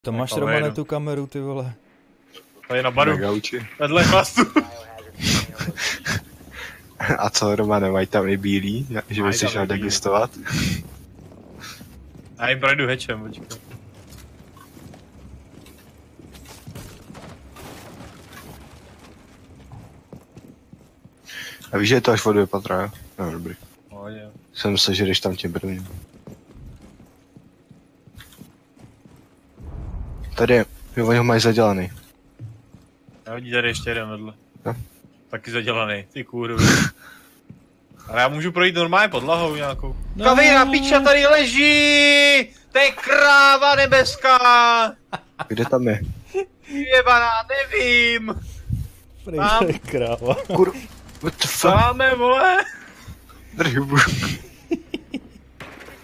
To máš, Romane, tu kameru, ty vole. Tady na baru. Vedle chlastu. A co, Romane, mají tam i bílý? Že bys si šel degustovat? Já jim projdu hečem, počkej. A víš, že je to až o 2 patra, jo? No, dobrý. Pohodě. Jsem myslel, že jdeš tam tím prvním. Tady, oni ho mají zadělaný. Já vidí tady ještě jeden vedle. No. Taky zadělaný, ty kurvy. Ale já můžu projít normálně podlahou nějakou. No. Kavejna piča tady leží! To je kráva nebeská! Kde tam je? Jebaná, nevím! Prý, to je kráva. What the fuck? Máme, vole! Drhu.